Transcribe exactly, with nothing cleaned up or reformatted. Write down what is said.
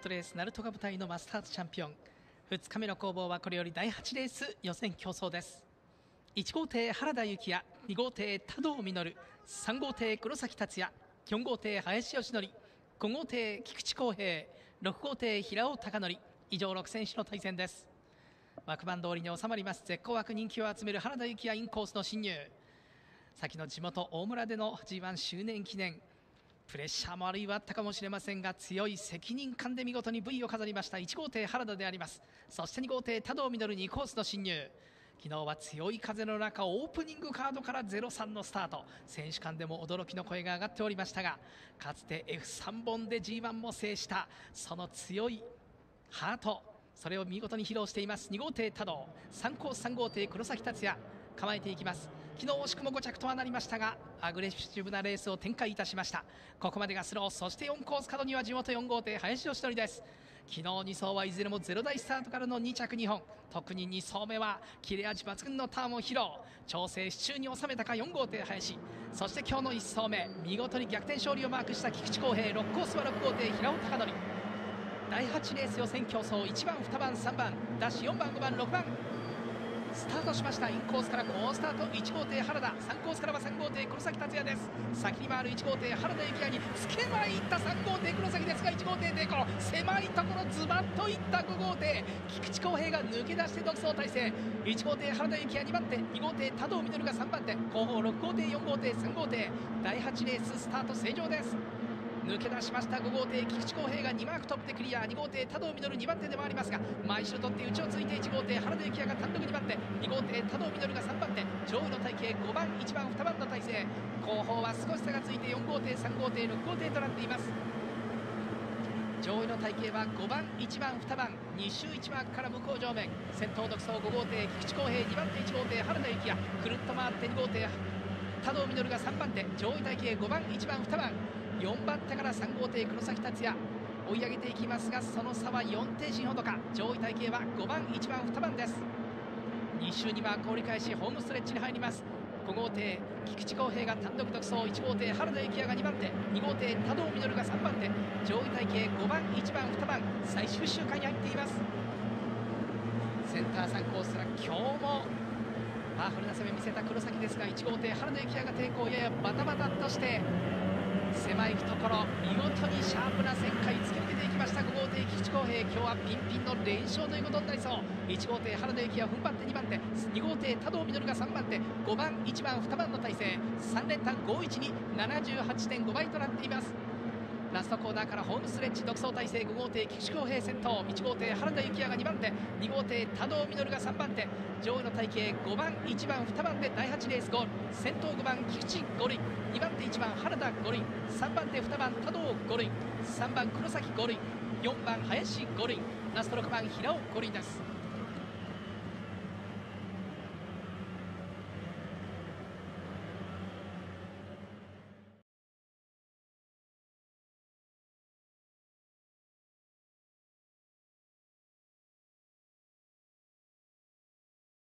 トレース鳴門が舞台のマスターズチャンピオン。ふつかめの攻防はこれよりだいはちレース予選競争です。いち号艇原田幸也、に号艇多藤実、さん号艇黒崎達也、よん号艇林義則、ご号艇菊池康平、ろく号艇平尾貴則、以上ろく選手の対戦です。枠番通りに収まります。絶好枠人気を集める原田幸也インコースの侵入。先の地元大村での ジーワン 周年記念、プレッシャーもあるいはあったかもしれませんが、強い責任感で見事に ブイ を飾りましたいち号艇原田であります。そしてに号艇多藤実にコースの侵入。昨日は強い風の中、オープニングカードからゼロさんのスタート、選手間でも驚きの声が上がっておりましたが、かつて エフさん 本で ジーワン も制したその強いハート、それを見事に披露しています。に号艇多藤、さんコースさん号艇黒崎達也、構えていきます。昨日惜しくもご着とはなりましたが、アグレッシブなレースを展開いたしました。ここまでがスロー。そしてよんコース角には地元よん号艇林義則です。昨日に走はいずれもゼロ台スタートからのに着にほん、特にに走目は切れ味抜群のターンを披露。調整手中に収めたかよん号艇林、そして今日のいち走目見事に逆転勝利をマークした菊池康平。ろくコースはろく号艇平尾貴則。だいはちレース予選競争、いちばんにばんさんばんダッシュよんばんごばんろくばんスタートしました。インコースから好スタートいち号艇原田、さんコースからはさん号艇黒崎達也です。先に回るいち号艇原田幸也につけまいったさん号艇黒崎ですが、いち号艇抵抗、狭いところズバッといったご号艇菊池康平が抜け出して独走体制。いち号艇原田幸也にばん手、に号艇多藤実がさんばん手、後方ろく号艇よん号艇さん号艇、だいはちレーススタート正常です。抜け出しましたご号艇菊池康平がにマークトップでクリア。に号艇多藤実にばん手で回りますが、前後ろ取って内をついていち号艇原田幸也が単独にばん手、に号艇多藤実がさんばん手、上位の体系ごばんいちばんにばんの体勢。後方は少し差がついてよん号艇さん号艇ろく号艇となっています。上位の体系はごばんいちばんにばんに周いちマークから向こう上面、先頭独走ご号艇菊池康平、にばん手いち号艇原田幸也、くるっと回ってに号艇多藤実がさんばん手、上位体系ごばんいちばんにばん、よんばん手からさん号艇黒崎達也追い上げていきますが、その差はよん艇進ほどか。上位体系はごばんいちばんにばんです。に周にマーク折り返しホームストレッチに入ります。ご号艇菊池康平が単独独走、いち号艇原田幸也がにばん手、に号艇多藤実がさんばん手、上位体系ごばんいちばんにばん最終周回に入っています。センターさんコースから今日もパワフルな攻め見せた黒崎ですが、いち号艇原田幸也が抵抗、ややバタバタとして狭いところ見事にシャープな旋回突き抜けていきました。ご号艇菊池康平、今日はピンピンの連勝ということになりそう。いち号艇原田幸也踏ん張ってにばん手、に号艇多藤実がさんばん手、ごばんいちばんにばんの体勢、さん連単ごいちに ななじゅうはちてんご 倍となっています。ラストコーナーからホームストレッチ独走体制、ご号艇菊池康平先頭、いち号艇原田幸也がにばん手、に号艇多藤実がさんばん手、上位の体系ごばんいちばんにばんでだいはちレースゴール。先頭ごばん菊池ゴールイン、にばん手いちばん原田ゴールイン、さんばん手にばん多藤ゴールイン、さんばん黒崎ゴールイン、よんばん林ゴールイン、ラストろくばん平尾ゴールインです。